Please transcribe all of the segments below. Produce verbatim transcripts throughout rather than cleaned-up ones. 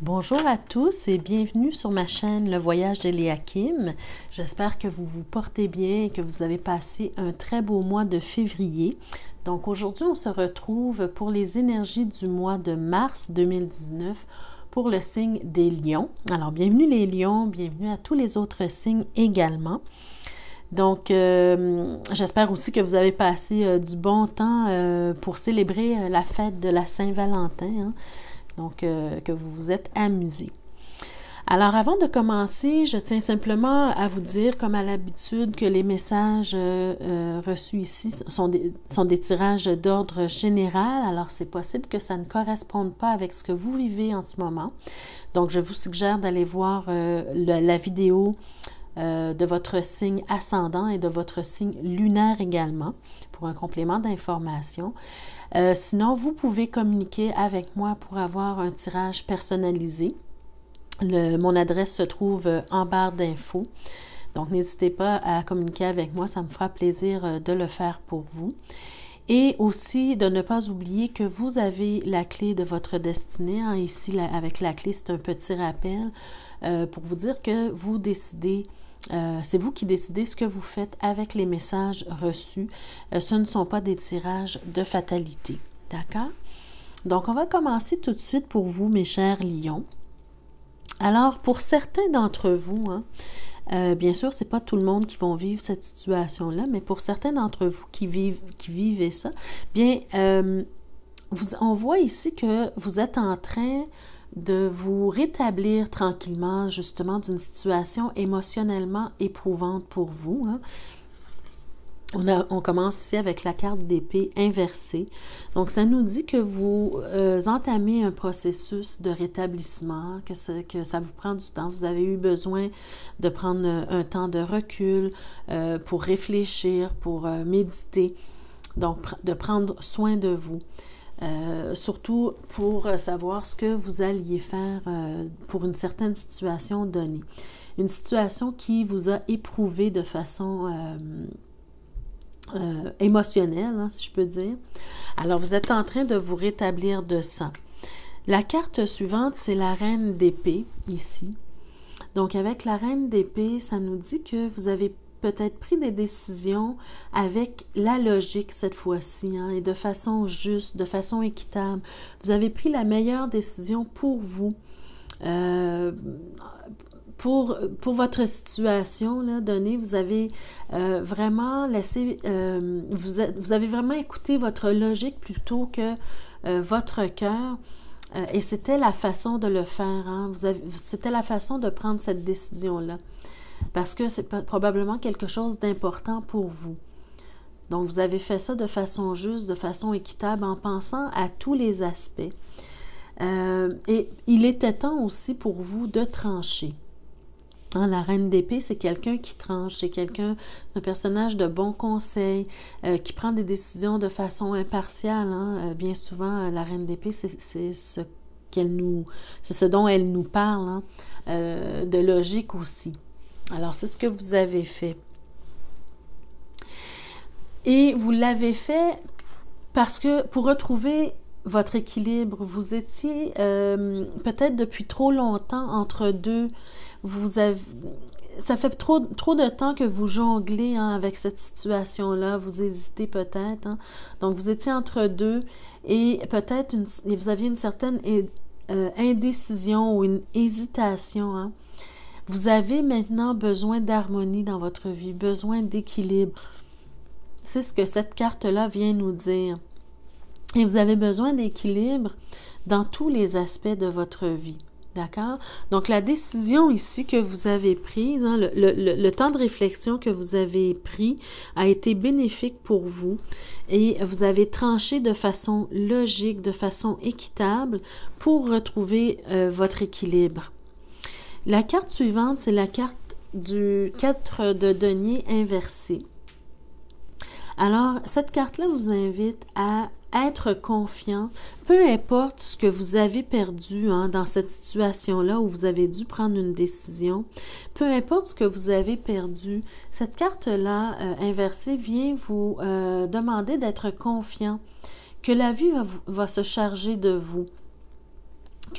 Bonjour à tous et bienvenue sur ma chaîne Le Voyage d'Eliakim. J'espère que vous vous portez bien et que vous avez passé un très beau mois de février. Donc aujourd'hui, on se retrouve pour les énergies du mois de mars deux mille dix-neuf pour le signe des lions. Alors bienvenue les lions, bienvenue à tous les autres signes également. Donc, euh, j'espère aussi que vous avez passé euh, du bon temps euh, pour célébrer euh, la fête de la Saint-Valentin. Hein? Donc, euh, que vous vous êtes amusés. Alors, avant de commencer, je tiens simplement à vous dire, comme à l'habitude, que les messages euh, euh, reçus ici sont des, sont des tirages d'ordre général. Alors, c'est possible que ça ne corresponde pas avec ce que vous vivez en ce moment. Donc, je vous suggère d'aller voir euh, le, la vidéo euh, de votre signe ascendant et de votre signe lunaire également pour un complément d'information. Euh, sinon, vous pouvez communiquer avec moi pour avoir un tirage personnalisé. Le, mon adresse se trouve en barre d'infos. Donc, n'hésitez pas à communiquer avec moi. Ça me fera plaisir de le faire pour vous. Et aussi, de ne pas oublier que vous avez la clé de votre destinée. Hein. Ici, la, avec la clé, c'est un petit rappel euh, pour vous dire que vous décidez Euh, c'est vous qui décidez ce que vous faites avec les messages reçus. Euh, ce ne sont pas des tirages de fatalité. D'accord? Donc, on va commencer tout de suite pour vous, mes chers lions. Alors, pour certains d'entre vous, hein, euh, bien sûr, ce n'est pas tout le monde qui va vivre cette situation-là, mais pour certains d'entre vous qui vivent, qui vivez ça, bien, euh, vous, on voit ici que vous êtes en train de vous rétablir tranquillement, justement, d'une situation émotionnellement éprouvante pour vous. Hein. On, a, on commence ici avec la carte d'épée inversée. Donc, ça nous dit que vous euh, entamez un processus de rétablissement, que ça, que ça vous prend du temps. Vous avez eu besoin de prendre un, un temps de recul euh, pour réfléchir, pour euh, méditer, donc de prendre soin de vous. Euh, surtout pour savoir ce que vous alliez faire euh, pour une certaine situation donnée. Une situation qui vous a éprouvé de façon euh, euh, émotionnelle, hein, si je peux dire. Alors, vous êtes en train de vous rétablir de ça. La carte suivante, c'est la reine d'épée, ici. Donc, avec la reine d'épée, ça nous dit que vous avez peut-être pris des décisions avec la logique cette fois-ci, hein, et de façon juste, de façon équitable. Vous avez pris la meilleure décision pour vous, euh, pour, pour votre situation là, donnée. Vous avez euh, vraiment laissé, euh, vous, êtes, vous avez vraiment écouté votre logique plutôt que euh, votre cœur. Euh, et c'était la façon de le faire. Hein. Vous avez, c'était la façon de prendre cette décision-là. Parce que c'est probablement quelque chose d'important pour vous. Donc, vous avez fait ça de façon juste, de façon équitable, en pensant à tous les aspects. Euh, et il était temps aussi pour vous de trancher. Hein, la reine d'épée, c'est quelqu'un qui tranche, c'est quelqu'un, c'est un personnage de bon conseil, euh, qui prend des décisions de façon impartiale. Hein. Euh, bien souvent, la reine d'épée, c'est, c'est ce qu'elle nous, c'est ce dont elle nous parle, hein, euh, de logique aussi. Alors, c'est ce que vous avez fait. Et vous l'avez fait parce que pour retrouver votre équilibre, vous étiez euh, peut-être depuis trop longtemps entre deux. Vous avez, ça fait trop, trop de temps que vous jonglez hein, avec cette situation-là. Vous hésitez peut-être. Hein. Donc, vous étiez entre deux et peut-être une, et vous aviez une certaine euh, indécision ou une hésitation. Hein. Vous avez maintenant besoin d'harmonie dans votre vie, besoin d'équilibre. C'est ce que cette carte-là vient nous dire. Et vous avez besoin d'équilibre dans tous les aspects de votre vie. D'accord? Donc, la décision ici que vous avez prise, hein, le, le, le temps de réflexion que vous avez pris a été bénéfique pour vous et vous avez tranché de façon logique, de façon équitable pour retrouver euh, votre équilibre. La carte suivante, c'est la carte du quatre de denier inversé. Alors, cette carte-là vous invite à être confiant, peu importe ce que vous avez perdu hein, dans cette situation-là où vous avez dû prendre une décision, peu importe ce que vous avez perdu, cette carte-là euh, inversée vient vous euh, demander d'être confiant, que la vie va, va se charger de vous,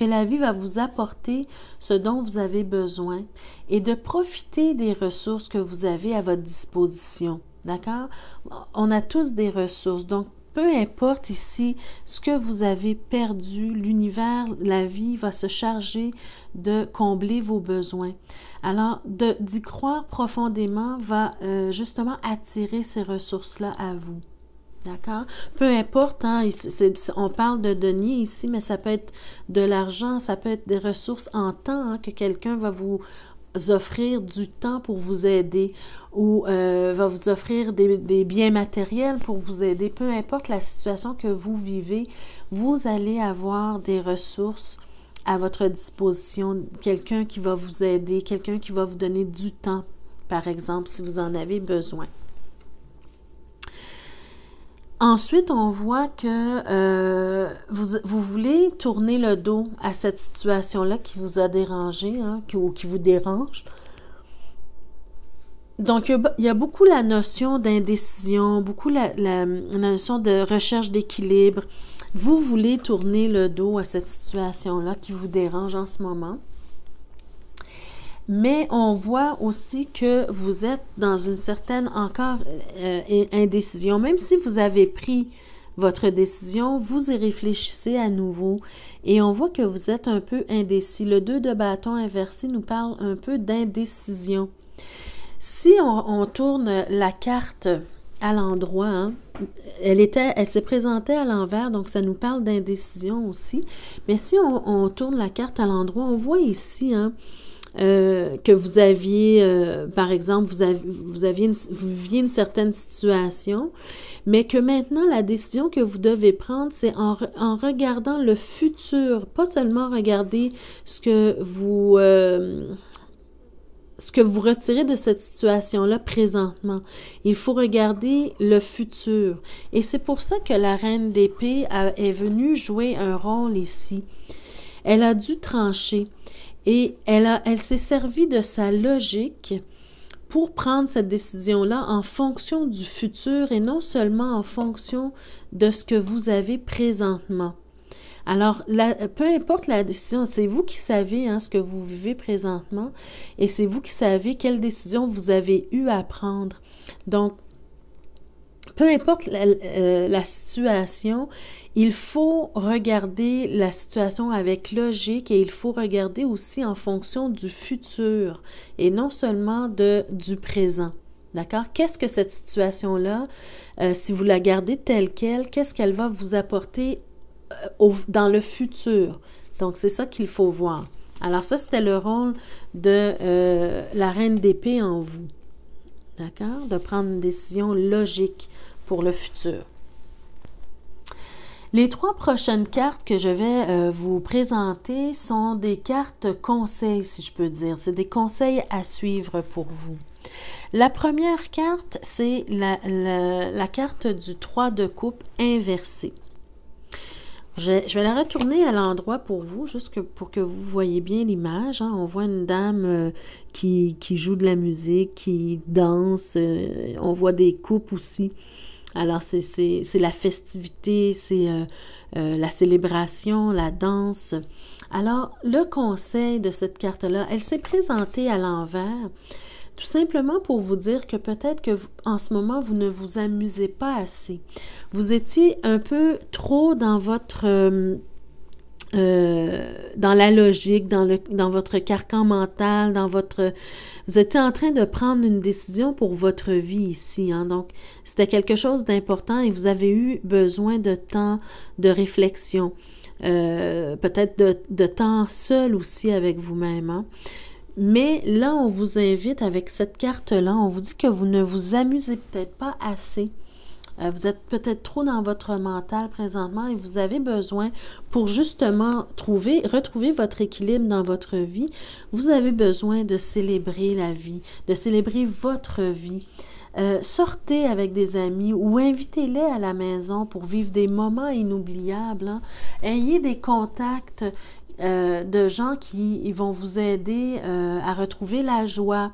que la vie va vous apporter ce dont vous avez besoin et de profiter des ressources que vous avez à votre disposition. D'accord? On a tous des ressources, donc peu importe ici ce que vous avez perdu, l'univers, la vie va se charger de combler vos besoins. Alors, de, d'y croire profondément va euh, justement attirer ces ressources-là à vous. D'accord? Peu importe, hein, c'est, c'est, on parle de deniers ici, mais ça peut être de l'argent, ça peut être des ressources en temps, hein, que quelqu'un va vous offrir du temps pour vous aider ou euh, va vous offrir des, des biens matériels pour vous aider. Peu importe la situation que vous vivez, vous allez avoir des ressources à votre disposition. Quelqu'un qui va vous aider, quelqu'un qui va vous donner du temps, par exemple, si vous en avez besoin. Ensuite, on voit que euh, vous, vous voulez tourner le dos à cette situation-là qui vous a dérangé, hein, qui, ou qui vous dérange. Donc, il y a, il y a beaucoup la notion d'indécision, beaucoup la, la, la notion de recherche d'équilibre. Vous voulez tourner le dos à cette situation-là qui vous dérange en ce moment. Mais on voit aussi que vous êtes dans une certaine encore euh, indécision. Même si vous avez pris votre décision, vous y réfléchissez à nouveau et on voit que vous êtes un peu indécis. Le deux de bâton inversé nous parle un peu d'indécision. Si on, on tourne la carte à l'endroit, hein, elle était, elle s'est présentée à l'envers, donc ça nous parle d'indécision aussi. Mais si on, on tourne la carte à l'endroit, on voit ici, hein, Euh, que vous aviez, euh, par exemple, vous, avez, vous, aviez une, vous viviez une certaine situation, mais que maintenant, la décision que vous devez prendre, c'est en, en regardant le futur, pas seulement regarder ce que vous... Euh, ce que vous retirez de cette situation-là présentement. Il faut regarder le futur. Et c'est pour ça que la reine d'épée a, est venue jouer un rôle ici. Elle a dû trancher. Et elle, a, elle s'est servie de sa logique pour prendre cette décision-là en fonction du futur et non seulement en fonction de ce que vous avez présentement. Alors, la, peu importe la décision, c'est vous qui savez hein, ce que vous vivez présentement et c'est vous qui savez quelle décision vous avez eu à prendre. Donc, peu importe la, euh, la situation, il faut regarder la situation avec logique et il faut regarder aussi en fonction du futur et non seulement de, du présent. D'accord? Qu'est-ce que cette situation-là, euh, si vous la gardez telle qu'elle, qu'est-ce qu'elle va vous apporter euh, au, dans le futur? Donc, c'est ça qu'il faut voir. Alors, ça, c'était le rôle de euh, la reine d'épée en vous. D'accord? De prendre une décision logique pour le futur. Les trois prochaines cartes que je vais euh, vous présenter sont des cartes conseils, si je peux dire. C'est des conseils à suivre pour vous. La première carte, c'est la, la, la carte du trois de coupe inversée. Je, je vais la retourner à l'endroit pour vous, juste que, pour que vous voyez bien l'image. Hein. On voit une dame euh, qui, qui joue de la musique, qui danse. Euh, on voit des coupes aussi. Alors, c'est, c'est, c'est la festivité, c'est euh, euh, la célébration, la danse. Alors, le conseil de cette carte-là, elle s'est présentée à l'envers, tout simplement pour vous dire que peut-être que vous, en ce moment, vous ne vous amusez pas assez. Vous étiez un peu trop dans votre... Euh, Euh, dans la logique, dans, le, dans votre carcan mental, dans votre... Vous étiez en train de prendre une décision pour votre vie ici. Hein? Donc, c'était quelque chose d'important et vous avez eu besoin de temps de réflexion. Euh, peut-être de, de temps seul aussi avec vous-même. Hein? Mais là, on vous invite avec cette carte-là, on vous dit que vous ne vous amusez peut-être pas assez. Vous êtes peut-être trop dans votre mental présentement et vous avez besoin, pour justement trouver, retrouver votre équilibre dans votre vie, vous avez besoin de célébrer la vie, de célébrer votre vie. Euh, sortez avec des amis ou invitez-les à la maison pour vivre des moments inoubliables. Hein. Ayez des contacts euh, de gens qui ils vont vous aider euh, à retrouver la joie,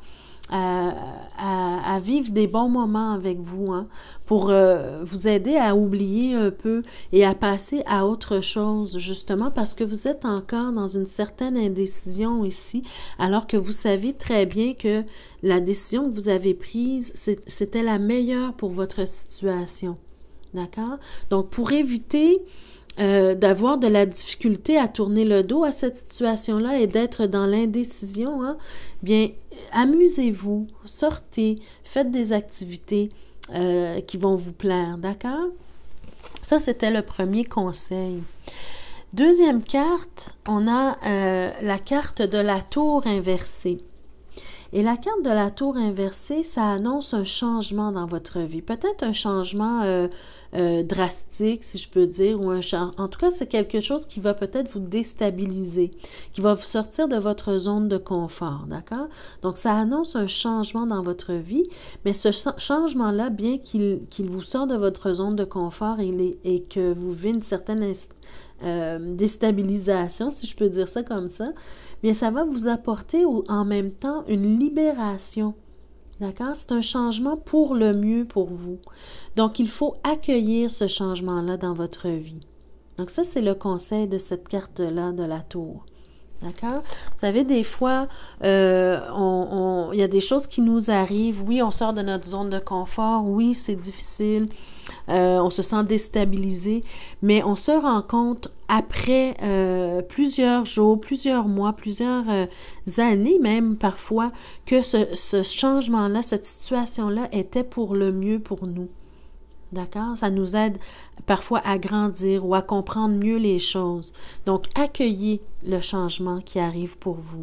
à, à, à vivre des bons moments avec vous, hein, pour euh, vous aider à oublier un peu et à passer à autre chose, justement parce que vous êtes encore dans une certaine indécision ici, alors que vous savez très bien que la décision que vous avez prise, c'était la meilleure pour votre situation. D'accord? Donc, pour éviter Euh, d'avoir de la difficulté à tourner le dos à cette situation-là et d'être dans l'indécision, hein, bien, amusez-vous, sortez, faites des activités euh, qui vont vous plaire, d'accord? Ça, c'était le premier conseil. Deuxième carte, on a euh, la carte de la tour inversée. Et la carte de la tour inversée, ça annonce un changement dans votre vie. Peut-être un changement euh, euh, drastique, si je peux dire, ou un changement. En tout cas, c'est quelque chose qui va peut-être vous déstabiliser, qui va vous sortir de votre zone de confort, d'accord? Donc, ça annonce un changement dans votre vie, mais ce changement-là, bien qu'il qu'il vous sort de votre zone de confort et, les, et que vous vivez une certaine euh, déstabilisation, si je peux dire ça comme ça, bien, ça va vous apporter en même temps une libération. D'accord? C'est un changement pour le mieux pour vous. Donc, il faut accueillir ce changement-là dans votre vie. Donc, ça, c'est le conseil de cette carte-là de la tour. D'accord? Vous savez, des fois, euh, on, on, il y a des choses qui nous arrivent. Oui, on sort de notre zone de confort. Oui, c'est difficile. Euh, on se sent déstabilisé. Mais on se rend compte après euh, plusieurs jours, plusieurs mois, plusieurs euh, années même parfois, que ce, ce changement-là, cette situation-là était pour le mieux pour nous. D'accord? Ça nous aide parfois à grandir ou à comprendre mieux les choses. Donc, accueillez le changement qui arrive pour vous.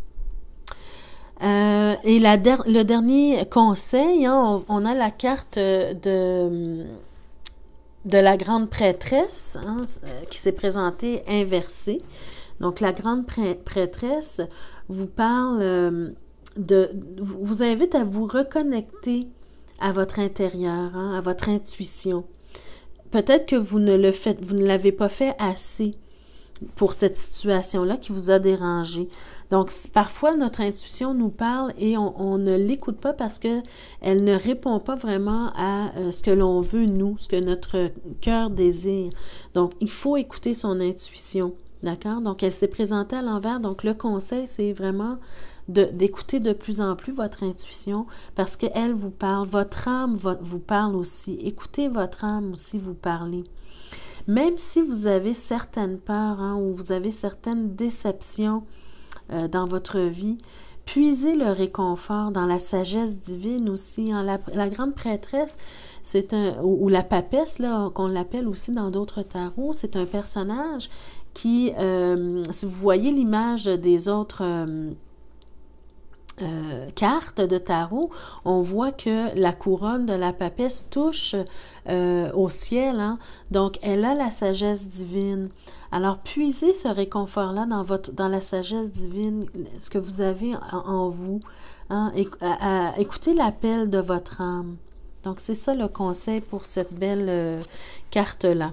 Euh, et la der- le dernier conseil, hein, on, on a la carte de, de la grande prêtresse, hein, qui s'est présentée inversée. Donc, la grande prêtresse vous parle euh, de... vous invite à vous reconnecter à votre intérieur, hein, à votre intuition. Peut-être que vous ne le faites, vous ne l'avez pas fait assez pour cette situation-là qui vous a dérangé. Donc, parfois, notre intuition nous parle et on, on ne l'écoute pas parce qu'elle ne répond pas vraiment à euh, ce que l'on veut, nous, ce que notre cœur désire. Donc, il faut écouter son intuition, d'accord? Donc, elle s'est présentée à l'envers. Donc, le conseil, c'est vraiment de, d'écouter de plus en plus votre intuition parce qu'elle vous parle. Votre âme vous parle aussi. Écoutez votre âme aussi vous parler. Même si vous avez certaines peurs, hein, ou vous avez certaines déceptions euh, dans votre vie, puisez le réconfort dans la sagesse divine aussi. Hein. La, la grande prêtresse, c'est un, ou, ou la papesse, là, qu'on l'appelle aussi dans d'autres tarots, c'est un personnage qui, euh, si vous voyez l'image des autres euh, euh, cartes de tarot, on voit que la couronne de la papesse touche euh, au ciel, hein? Donc elle a la sagesse divine. Alors puisez ce réconfort-là dans votre, dans la sagesse divine, ce que vous avez en, en vous, hein? Et, à, à, écoutez l'appel de votre âme. Donc c'est ça le conseil pour cette belle euh, carte-là.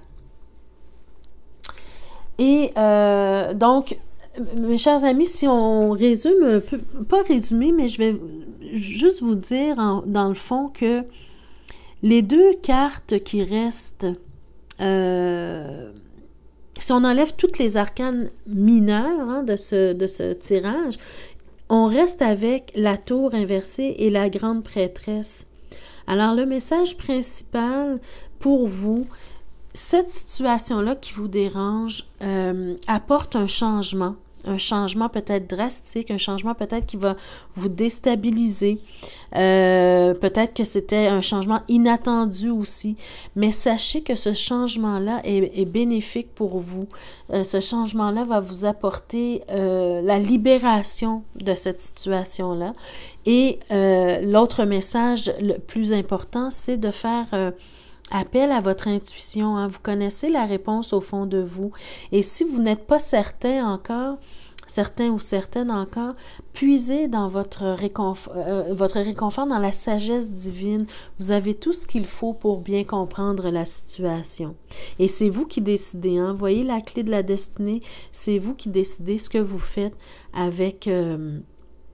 Et euh, donc mes chers amis, si on résume un peu, pas résumer, mais je vais juste vous dire en, dans le fond que les deux cartes qui restent, euh, si on enlève toutes les arcanes mineures, hein, de, ce, de ce tirage, on reste avec la tour inversée et la grande prêtresse. Alors le message principal pour vous, cette situation-là qui vous dérange euh, apporte un changement, un changement peut-être drastique, un changement peut-être qui va vous déstabiliser. Euh, peut-être que c'était un changement inattendu aussi, mais sachez que ce changement-là est, est bénéfique pour vous. Euh, ce changement-là va vous apporter euh, la libération de cette situation-là. Et euh, l'autre message le plus important, c'est de faire... Euh, appel à votre intuition, hein. Vous connaissez la réponse au fond de vous. Et si vous n'êtes pas certain encore, certain ou certaine encore, puisez dans votre réconfort, euh, votre réconfort dans la sagesse divine. Vous avez tout ce qu'il faut pour bien comprendre la situation. Et c'est vous qui décidez, hein. Voyez la clé de la destinée, c'est vous qui décidez ce que vous faites avec... Euh,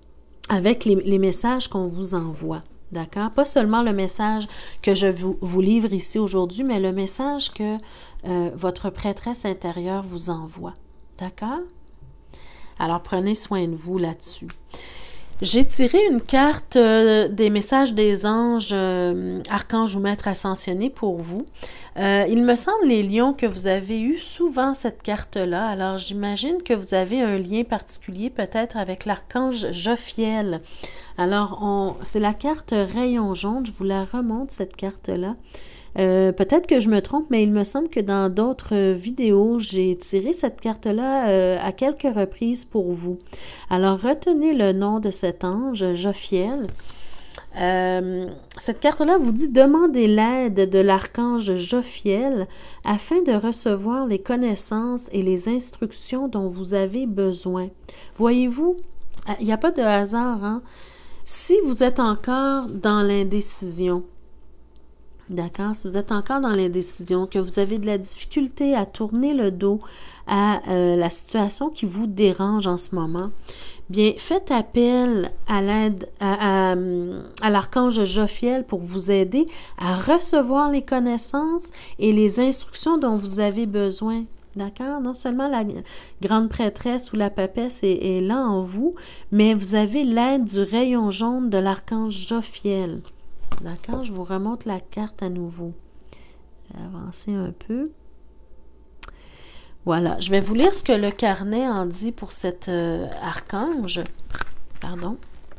avec les, les messages qu'on vous envoie. D'accord? Pas seulement le message que je vous, vous livre ici aujourd'hui, mais le message que euh, votre prêtresse intérieure vous envoie. D'accord? Alors, prenez soin de vous là-dessus. J'ai tiré une carte euh, des messages des anges, euh, archanges ou maîtres ascensionnés pour vous. Euh, il me semble, les lions, que vous avez eu souvent cette carte-là. Alors, j'imagine que vous avez un lien particulier peut-être avec l'archange Jophiel. Alors, c'est la carte Rayon jaune. Je vous la remonte, cette carte-là. Euh, peut-être que je me trompe, mais il me semble que dans d'autres vidéos, j'ai tiré cette carte-là euh, à quelques reprises pour vous. Alors, retenez le nom de cet ange, Jophiel. Euh, cette carte-là vous dit « Demandez l'aide de l'archange Jophiel afin de recevoir les connaissances et les instructions dont vous avez besoin. » Voyez-vous, il n'y a pas de hasard, hein? Si vous êtes encore dans l'indécision, d'accord? Si vous êtes encore dans l'indécision, que vous avez de la difficulté à tourner le dos à euh, la situation qui vous dérange en ce moment, bien, faites appel à l'aide à, à, à l'archange Jophiel pour vous aider à recevoir les connaissances et les instructions dont vous avez besoin. D'accord? Non seulement la grande prêtresse ou la papesse est, est là en vous, mais vous avez l'aide du rayon jaune de l'archange Jophiel. D'accord? Je vous remonte la carte à nouveau. Je vais avancer un peu. Voilà. Je vais vous lire ce que le carnet en dit pour cet euh, archange. Pardon.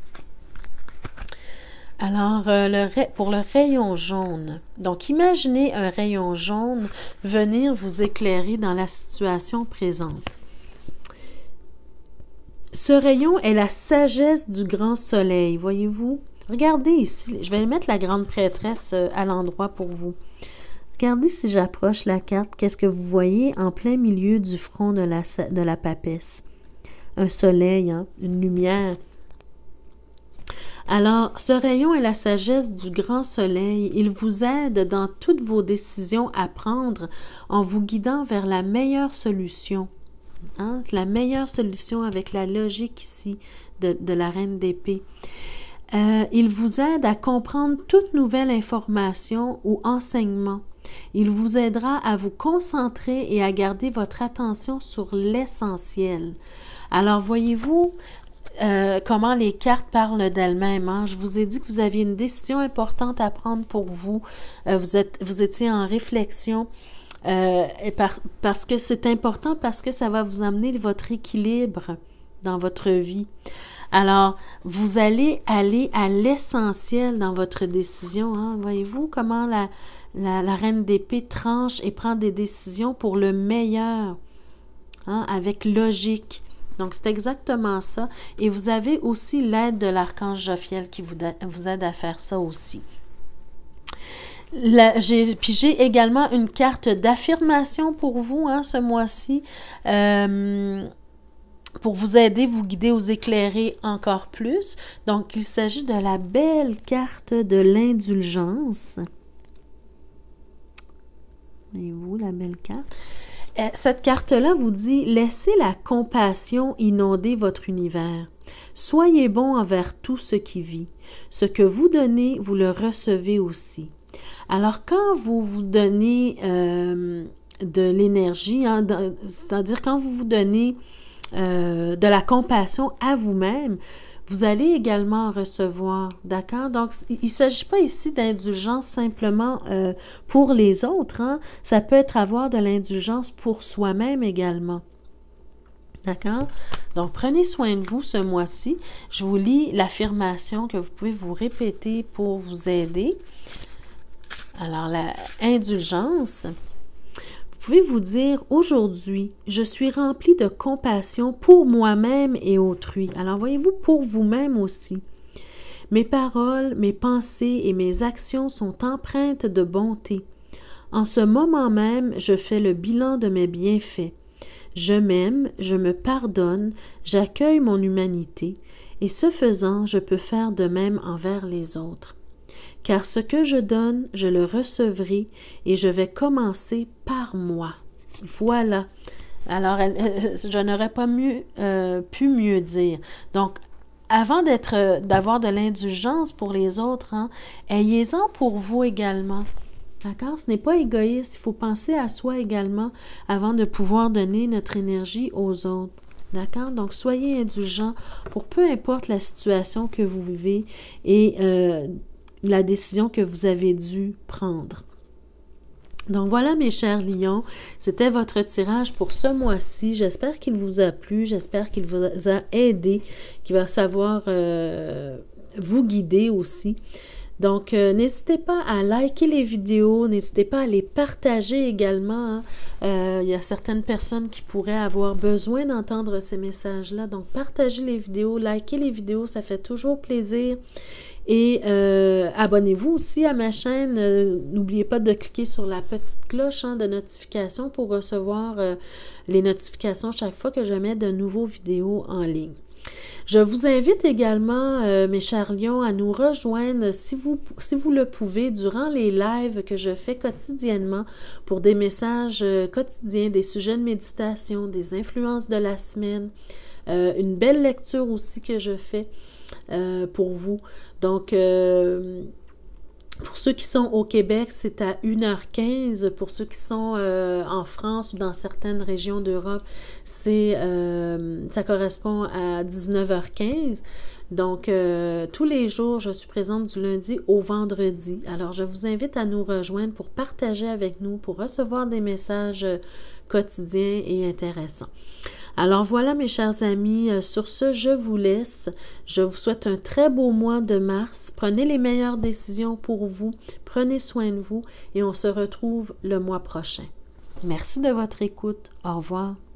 Alors, euh, le, pour le rayon jaune. Donc, imaginez un rayon jaune venir vous éclairer dans la situation présente. Ce rayon est la sagesse du grand soleil, voyez-vous? Regardez ici, je vais mettre la grande prêtresse à l'endroit pour vous. Regardez si j'approche la carte, qu'est-ce que vous voyez en plein milieu du front de la, de la papesse? Un soleil, hein? Une lumière. Alors, ce rayon est la sagesse du grand soleil. Il vous aide dans toutes vos décisions à prendre en vous guidant vers la meilleure solution. Hein? La meilleure solution avec la logique ici de, de la reine d'épée. Euh, il vous aide à comprendre toute nouvelle information ou enseignement. Il vous aidera à vous concentrer et à garder votre attention sur l'essentiel. Alors, voyez-vous euh, comment les cartes parlent d'elles-mêmes. Hein? Je vous ai dit que vous aviez une décision importante à prendre pour vous. Euh, vous, êtes, vous étiez en réflexion. Euh, et par, parce que c'est important, parce que ça va vous amener votre équilibre dans votre vie. Alors, vous allez aller à l'essentiel dans votre décision. Hein? Voyez-vous comment la, la, la reine d'épée tranche et prend des décisions pour le meilleur, hein? Avec logique. Donc, c'est exactement ça. Et vous avez aussi l'aide de l'archange Jophiel qui vous, vous aide à faire ça aussi. La, j'ai, puis j'ai également une carte d'affirmation pour vous hein, ce mois-ci. Euh, pour vous aider, vous guider, vous éclairer encore plus. Donc, il s'agit de la belle carte de l'indulgence. Voyez-vous la belle carte? Cette carte-là vous dit « Laissez la compassion inonder votre univers. Soyez bon envers tout ce qui vit. Ce que vous donnez, vous le recevez aussi. » Alors, quand vous vous donnez euh, de l'énergie, hein, c'est-à-dire quand vous vous donnez euh, de la compassion à vous-même, vous allez également recevoir, d'accord? Donc, il ne s'agit pas ici d'indulgence simplement euh, pour les autres, hein? Ça peut être avoir de l'indulgence pour soi-même également. D'accord? Donc, prenez soin de vous ce mois-ci. Je vous lis l'affirmation que vous pouvez vous répéter pour vous aider. Alors, la indulgence, vous pouvez vous dire, aujourd'hui, je suis rempli de compassion pour moi-même et autrui. Alors, voyez-vous, pour vous-même aussi. Mes paroles, mes pensées et mes actions sont empreintes de bonté. En ce moment même, je fais le bilan de mes bienfaits. Je m'aime, je me pardonne, j'accueille mon humanité, et ce faisant, je peux faire de même envers les autres. Car ce que je donne, je le recevrai et je vais commencer par moi. Voilà. Alors, elle, elle, je n'aurais pas mieux, euh, pu mieux dire. Donc, avant d'être, d'avoir de l'indulgence pour les autres, hein, ayez-en pour vous également. D'accord? Ce n'est pas égoïste. Il faut penser à soi également avant de pouvoir donner notre énergie aux autres. D'accord? Donc, soyez indulgents pour peu importe la situation que vous vivez et euh, la décision que vous avez dû prendre. Donc voilà mes chers lions, c'était votre tirage pour ce mois-ci. J'espère qu'il vous a plu, j'espère qu'il vous a aidé, qu'il va savoir euh, vous guider aussi. Donc, euh, n'hésitez pas à liker les vidéos, n'hésitez pas à les partager également. Hein. Euh, il y a certaines personnes qui pourraient avoir besoin d'entendre ces messages-là. Donc, partagez les vidéos, likez les vidéos, ça fait toujours plaisir. Et euh, abonnez-vous aussi à ma chaîne. Euh, n'oubliez pas de cliquer sur la petite cloche hein, de notification pour recevoir euh, les notifications chaque fois que je mets de nouveaux vidéos en ligne. Je vous invite également, euh, mes chers lions, à nous rejoindre si vous, si vous le pouvez durant les lives que je fais quotidiennement pour des messages euh, quotidiens, des sujets de méditation, des influences de la semaine, euh, une belle lecture aussi que je fais euh, pour vous. Donc, euh, pour ceux qui sont au Québec, c'est à une heure quinze. Pour ceux qui sont euh, en France ou dans certaines régions d'Europe, c'est euh, ça correspond à dix-neuf heures quinze. Donc, euh, tous les jours, je suis présente du lundi au vendredi. Alors, je vous invite à nous rejoindre pour partager avec nous, pour recevoir des messages quotidiens et intéressants. Alors voilà mes chers amis, sur ce, je vous laisse. Je vous souhaite un très beau mois de mars. Prenez les meilleures décisions pour vous. Prenez soin de vous et on se retrouve le mois prochain. Merci de votre écoute. Au revoir.